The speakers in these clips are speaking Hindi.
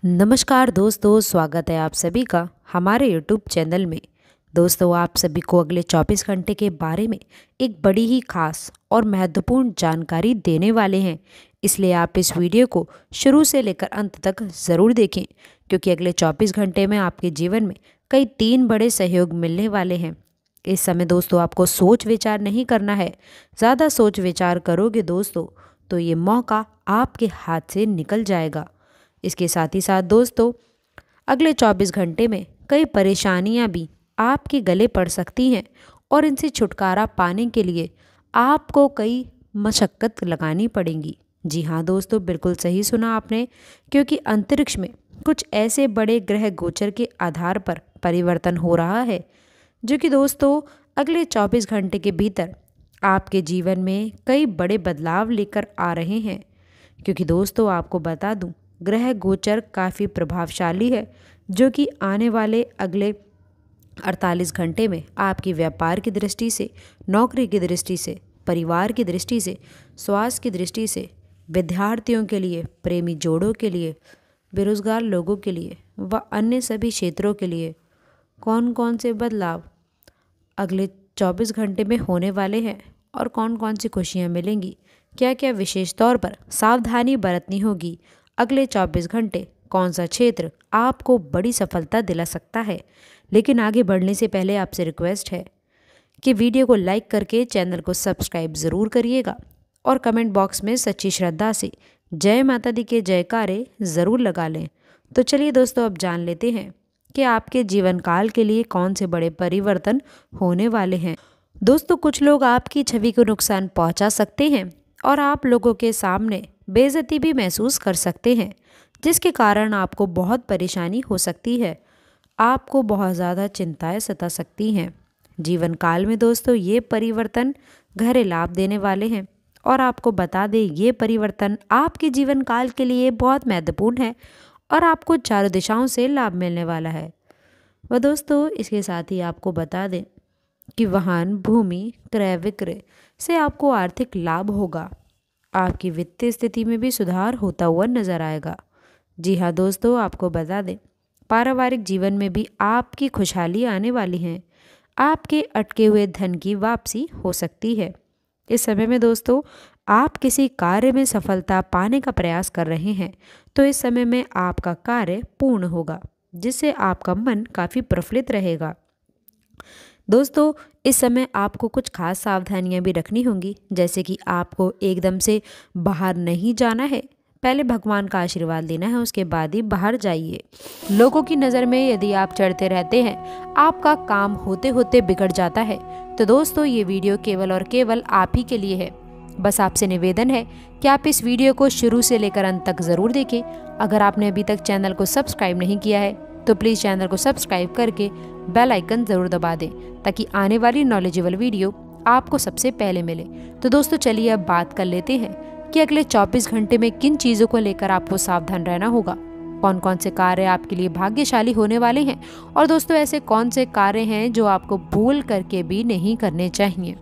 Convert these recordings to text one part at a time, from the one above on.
नमस्कार दोस्तों, स्वागत है आप सभी का हमारे यूट्यूब चैनल में। दोस्तों, आप सभी को अगले 24 घंटे के बारे में एक बड़ी ही खास और महत्वपूर्ण जानकारी देने वाले हैं। इसलिए आप इस वीडियो को शुरू से लेकर अंत तक ज़रूर देखें, क्योंकि अगले 24 घंटे में आपके जीवन में कई 3 बड़े सहयोग मिलने वाले हैं। इस समय दोस्तों आपको सोच विचार नहीं करना है। ज़्यादा सोच विचार करोगे दोस्तों तो ये मौका आपके हाथ से निकल जाएगा। इसके साथ ही साथ दोस्तों अगले 24 घंटे में कई परेशानियां भी आपके गले पड़ सकती हैं और इनसे छुटकारा पाने के लिए आपको कई मशक्क़त लगानी पड़ेंगी। जी हाँ दोस्तों, बिल्कुल सही सुना आपने, क्योंकि अंतरिक्ष में कुछ ऐसे बड़े ग्रह गोचर के आधार पर परिवर्तन हो रहा है जो कि दोस्तों अगले 24 घंटे के भीतर आपके जीवन में कई बड़े बदलाव लेकर आ रहे हैं। क्योंकि दोस्तों आपको बता दूं, ग्रह गोचर काफ़ी प्रभावशाली है जो कि आने वाले अगले 48 घंटे में आपकी व्यापार की दृष्टि से, नौकरी की दृष्टि से, परिवार की दृष्टि से, स्वास्थ्य की दृष्टि से, विद्यार्थियों के लिए, प्रेमी जोड़ों के लिए, बेरोजगार लोगों के लिए व अन्य सभी क्षेत्रों के लिए कौन कौन से बदलाव अगले 24 घंटे में होने वाले हैं और कौन कौन सी खुशियाँ मिलेंगी, क्या क्या विशेष तौर पर सावधानी बरतनी होगी, अगले 24 घंटे कौन सा क्षेत्र आपको बड़ी सफलता दिला सकता है। लेकिन आगे बढ़ने से पहले आपसे रिक्वेस्ट है कि वीडियो को लाइक करके चैनल को सब्सक्राइब ज़रूर करिएगा और कमेंट बॉक्स में सच्ची श्रद्धा से जय माता दी के जयकारे ज़रूर लगा लें। तो चलिए दोस्तों, अब जान लेते हैं कि आपके जीवन काल के लिए कौन से बड़े परिवर्तन होने वाले हैं। दोस्तों, कुछ लोग आपकी छवि को नुकसान पहुंचा सकते हैं और आप लोगों के सामने बेइज्जती भी महसूस कर सकते हैं, जिसके कारण आपको बहुत परेशानी हो सकती है। आपको बहुत ज़्यादा चिंताएं सता सकती हैं। जीवन काल में दोस्तों ये परिवर्तन गहरे लाभ देने वाले हैं और आपको बता दें, ये परिवर्तन आपके जीवन काल के लिए बहुत महत्वपूर्ण है और आपको चारों दिशाओं से लाभ मिलने वाला है। वह दोस्तों इसके साथ ही आपको बता दें कि वाहन, भूमि क्रय विक्रय से आपको आर्थिक लाभ होगा। आपकी वित्तीय स्थिति में भी सुधार होता हुआ नजर आएगा। जी हाँ दोस्तों, आपको बता दें, पारिवारिक जीवन में भी आपकी खुशहाली आने वाली है। आपके अटके हुए धन की वापसी हो सकती है। इस समय में दोस्तों आप किसी कार्य में सफलता पाने का प्रयास कर रहे हैं, तो इस समय में आपका कार्य पूर्ण होगा, जिससे आपका मन काफ़ी प्रफुल्लित रहेगा। दोस्तों इस समय आपको कुछ खास सावधानियां भी रखनी होंगी, जैसे कि आपको एकदम से बाहर नहीं जाना है, पहले भगवान का आशीर्वाद लेना है, उसके बाद ही बाहर जाइए। लोगों की नज़र में यदि आप चढ़ते रहते हैं, आपका काम होते होते बिगड़ जाता है। तो दोस्तों ये वीडियो केवल और केवल आप ही के लिए है। बस आपसे निवेदन है कि आप इस वीडियो को शुरू से लेकर अंत तक ज़रूर देखें। अगर आपने अभी तक चैनल को सब्सक्राइब नहीं किया है तो प्लीज़ चैनल को सब्सक्राइब करके बेल आइकन ज़रूर दबा दें, ताकि आने वाली नॉलेजेबल वीडियो आपको सबसे पहले मिले। तो दोस्तों चलिए अब बात कर लेते हैं कि अगले 24 घंटे में किन चीज़ों को लेकर आपको सावधान रहना होगा, कौन कौन से कार्य आपके लिए भाग्यशाली होने वाले हैं और दोस्तों ऐसे कौन से कार्य हैं जो आपको भूल करके भी नहीं करने चाहिए।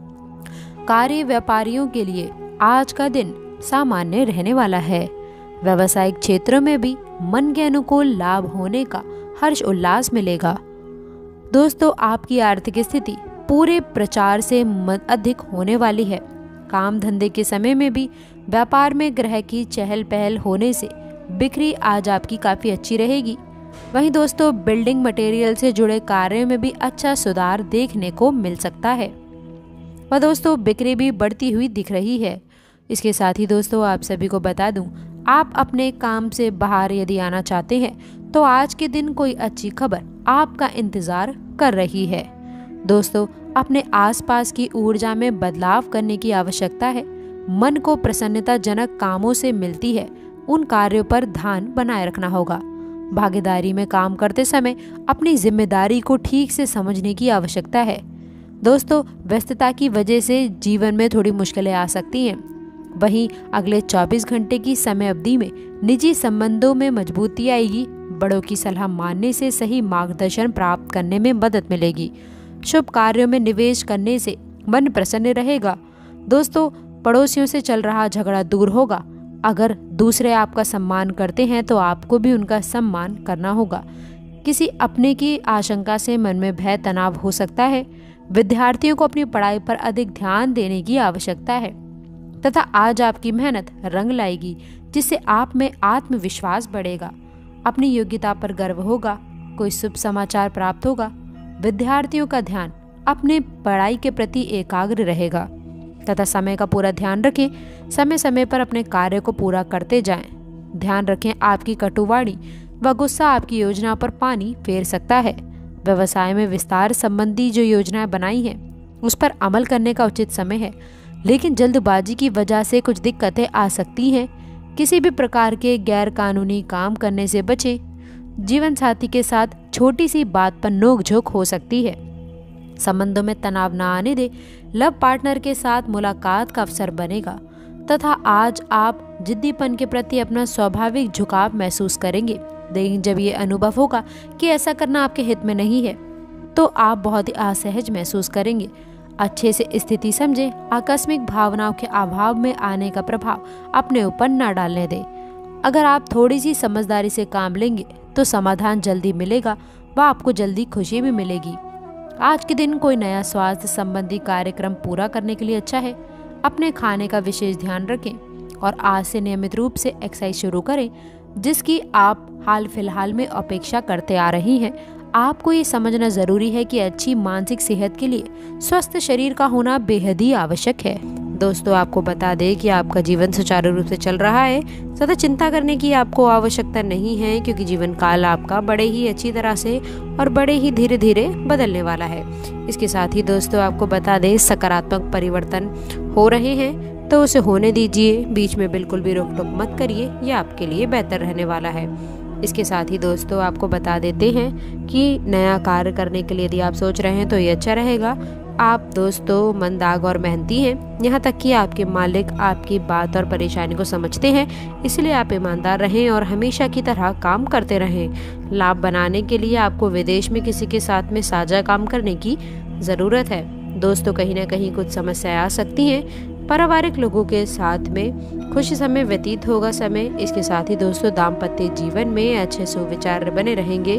कार्य व्यापारियों के लिए आज का दिन सामान्य रहने वाला है। व्यावसायिक क्षेत्रों में भी मन के अनुकूल लाभ होने का हर्ष उल्लास मिलेगा। दोस्तों आपकी आर्थिक स्थिति पूरे प्रचार से अधिक होने वाली है। काम धंधे के समय में भी व्यापार में ग्रह की चहल पहल होने से बिक्री आज आपकी काफ़ी अच्छी रहेगी। वहीं दोस्तों बिल्डिंग मटेरियल से जुड़े कार्यों में भी अच्छा सुधार देखने को मिल सकता है। वह दोस्तों बिक्री भी बढ़ती हुई दिख रही है। इसके साथ ही दोस्तों आप सभी को बता दूं, आप अपने काम से बाहर यदि आना चाहते हैं तो आज के दिन कोई अच्छी खबर आपका इंतज़ार कर रही है। दोस्तों अपने आसपास की ऊर्जा में बदलाव करने की आवश्यकता है। मन को प्रसन्नताजनक कामों से मिलती है, उन कार्यों पर ध्यान बनाए रखना होगा। भागीदारी में काम करते समय अपनी जिम्मेदारी को ठीक से समझने की आवश्यकता है। दोस्तों व्यस्तता की वजह से जीवन में थोड़ी मुश्किलें आ सकती हैं। वहीं अगले 24 घंटे की समय अवधि में निजी संबंधों में मजबूती आएगी। बड़ों की सलाह मानने से सही मार्गदर्शन प्राप्त करने में मदद मिलेगी। शुभ कार्यों में निवेश करने से मन प्रसन्न रहेगा। दोस्तों पड़ोसियों से चल रहा झगड़ा दूर होगा। अगर दूसरे आपका सम्मान करते हैं तो आपको भी उनका सम्मान करना होगा। किसी अपने की आशंका से मन में भय तनाव हो सकता है। विद्यार्थियों को अपनी पढ़ाई पर अधिक ध्यान देने की आवश्यकता है तथा आज आपकी मेहनत रंग लाएगी, जिससे आप में आत्मविश्वास बढ़ेगा। अपनी योग्यता पर गर्व होगा। कोई शुभ समाचार प्राप्त होगा। विद्यार्थियों का ध्यान अपने पढ़ाई के प्रति एकाग्र रहेगा तथा समय का पूरा ध्यान रखें। समय समय पर अपने कार्य को पूरा करते जाएं। ध्यान रखें, आपकी कटुवाणी व गुस्सा आपकी योजना पर पानी फेर सकता है। व्यवसाय में विस्तार संबंधी जो योजनाएं बनाई हैं उस पर अमल करने का उचित समय है, लेकिन जल्दबाजी की वजह से कुछ दिक्कतें आ सकती हैं। किसी भी प्रकार के गैर कानूनी काम करने से बचें। जीवन साथी के साथ छोटी सी बात पर नोकझोंक हो सकती है। संबंधों में तनाव न आने दे। लव पार्टनर के साथ मुलाकात का अवसर बनेगा तथा आज आप जिद्दीपन के प्रति अपना स्वाभाविक झुकाव महसूस करेंगे। लेकिन जब ये अनुभव होगा कि ऐसा करना आपके हित में नहीं है तो आप बहुत ही असहज महसूस करेंगे। अच्छे से स्थिति समझें। आकस्मिक भावनाओं के अभाव में आने का प्रभाव अपने ऊपर न डालने दें। अगर आप थोड़ी सी समझदारी से काम लेंगे तो समाधान जल्दी मिलेगा व आपको जल्दी खुशी भी मिलेगी। आज के दिन कोई नया स्वास्थ्य संबंधी कार्यक्रम पूरा करने के लिए अच्छा है। अपने खाने का विशेष ध्यान रखें और आज से नियमित रूप से एक्सरसाइज शुरू करें, जिसकी आप हाल फिलहाल में अपेक्षा करते आ रही हैं। आपको ये समझना जरूरी है कि अच्छी मानसिक सेहत के लिए स्वस्थ शरीर का होना बेहद ही आवश्यक है। दोस्तों, आपको बता दें कि आपका जीवन सुचारू रूप से चल रहा है। ज़्यादा चिंता करने की आपको आवश्यकता नहीं है, क्योंकि जीवन काल आपका बड़े ही अच्छी तरह से और बड़े ही धीरे धीरे बदलने वाला है। इसके साथ ही दोस्तों, आपको बता दें सकारात्मक परिवर्तन हो रहे हैं तो उसे होने दीजिए। बीच में बिल्कुल भी रोक टोक मत करिए, ये आपके लिए बेहतर रहने वाला है। इसके साथ ही दोस्तों, आपको बता देते हैं कि नया कार्य करने के लिए यदि आप सोच रहे हैं तो ये अच्छा रहेगा। आप दोस्तों मनदाग और मेहनती हैं, यहाँ तक कि आपके मालिक आपकी बात और परेशानी को समझते हैं। इसलिए आप ईमानदार रहें और हमेशा की तरह काम करते रहें। लाभ बनाने के लिए आपको विदेश में किसी के साथ में साझा काम करने की ज़रूरत है। दोस्तों, कहीं ना कहीं कुछ समस्याएं आ सकती हैं। पारिवारिक लोगों के साथ में खुशी समय व्यतीत होगा समय। इसके साथ ही दोस्तों, दाम्पत्य जीवन में अच्छे सुविचार बने रहेंगे।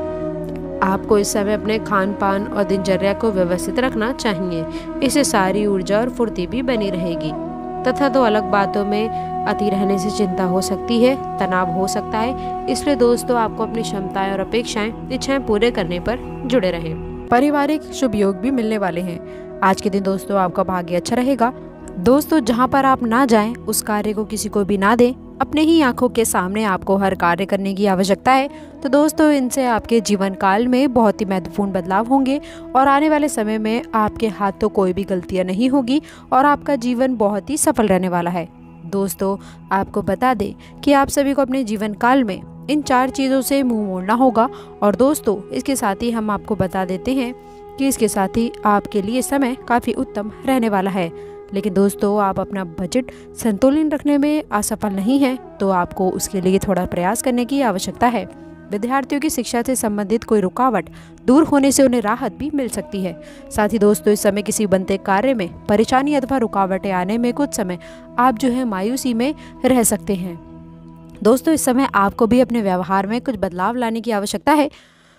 आपको इस समय अपने खान पान और दिनचर्या को व्यवस्थित रखना चाहिए। इससे सारी ऊर्जा और फुर्ती भी बनी रहेगी तथा दो अलग बातों में अति रहने से चिंता हो सकती है, तनाव हो सकता है। इसलिए दोस्तों, आपको अपनी क्षमताएं और इच्छाएं पूरे करने पर जुड़े रहें। पारिवारिक शुभ योग भी मिलने वाले हैं। आज के दिन दोस्तों, आपका भाग्य अच्छा रहेगा। दोस्तों, जहाँ पर आप ना जाएं उस कार्य को किसी को भी ना दें। अपने ही आंखों के सामने आपको हर कार्य करने की आवश्यकता है। तो दोस्तों, इनसे आपके जीवन काल में बहुत ही महत्वपूर्ण बदलाव होंगे और आने वाले समय में आपके हाथों कोई भी गलतियां नहीं होगी और आपका जीवन बहुत ही सफल रहने वाला है। दोस्तों, आपको बता दें कि आप सभी को अपने जीवन काल में इन 4 चीज़ों से मुंह मोड़ना होगा। और दोस्तों, इसके साथ ही हम आपको बता देते हैं कि इसके साथ ही आपके लिए समय काफ़ी उत्तम रहने वाला है। लेकिन दोस्तों, आप अपना बजट संतुलन रखने में असफल नहीं हैं तो आपको उसके लिए थोड़ा प्रयास करने की आवश्यकता है। विद्यार्थियों की शिक्षा से संबंधित कोई रुकावट दूर होने से उन्हें राहत भी मिल सकती है। साथ ही दोस्तों, इस समय किसी बनते कार्य में परेशानी अथवा रुकावटें आने में कुछ समय आप जो है मायूसी में रह सकते हैं। दोस्तों, इस समय आपको भी अपने व्यवहार में कुछ बदलाव लाने की आवश्यकता है।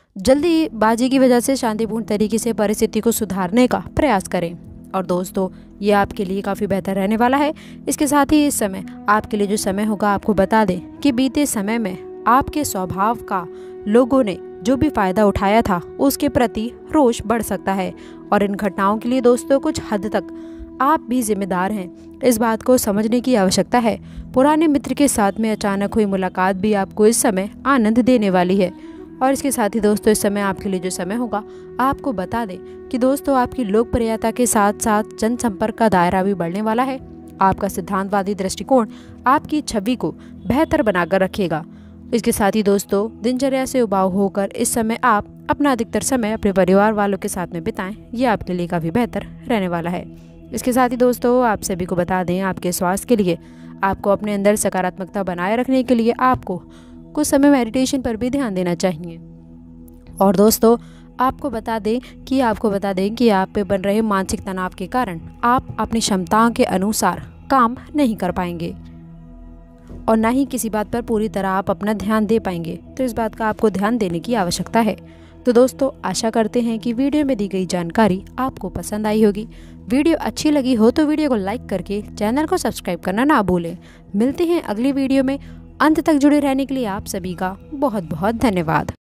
जल्दीबाजी की वजह से शांतिपूर्ण तरीके से परिस्थिति को सुधारने का प्रयास करें। और दोस्तों, ये आपके लिए काफ़ी बेहतर रहने वाला है। इसके साथ ही इस समय आपके लिए जो समय होगा, आपको बता दें कि बीते समय में आपके स्वभाव का लोगों ने जो भी फ़ायदा उठाया था उसके प्रति रोष बढ़ सकता है। और इन घटनाओं के लिए दोस्तों, कुछ हद तक आप भी जिम्मेदार हैं। इस बात को समझने की आवश्यकता है। पुराने मित्र के साथ में अचानक हुई मुलाकात भी आपको इस समय आनंद देने वाली है। और इसके साथ ही दोस्तों, इस समय आपके लिए जो समय होगा, आपको बता दें कि दोस्तों, आपकी लोकप्रियता के साथ साथ जनसंपर्क का दायरा भी बढ़ने वाला है। आपका सिद्धांतवादी दृष्टिकोण आपकी छवि को बेहतर बनाकर रखेगा। इसके साथ ही दोस्तों, दिनचर्या से उबाऊ होकर इस समय आप अपना अधिकतर समय अपने परिवार वालों के साथ में बिताएं। ये आपके लिए काफ़ी बेहतर रहने वाला है। इसके साथ ही दोस्तों, आप सभी को बता दें, आपके स्वास्थ्य के लिए आपको अपने अंदर सकारात्मकता बनाए रखने के लिए आपको कुछ समय मेडिटेशन पर भी ध्यान देना चाहिए। और दोस्तों, आपको बता दें कि आप पे बन रहे मानसिक तनाव के कारण आप अपनी क्षमताओं के अनुसार काम नहीं कर पाएंगे। और ना ही किसी बात पर पूरी तरह आप अपना ध्यान दे पाएंगे। तो इस बात का आपको ध्यान देने की आवश्यकता है। तो दोस्तों, आशा करते हैं कि वीडियो में दी गई जानकारी आपको पसंद आई होगी। वीडियो अच्छी लगी हो तो वीडियो को लाइक करके चैनल को सब्सक्राइब करना ना भूलें। मिलते हैं अगली वीडियो में। अंत तक जुड़े रहने के लिए आप सभी का बहुत बहुत धन्यवाद।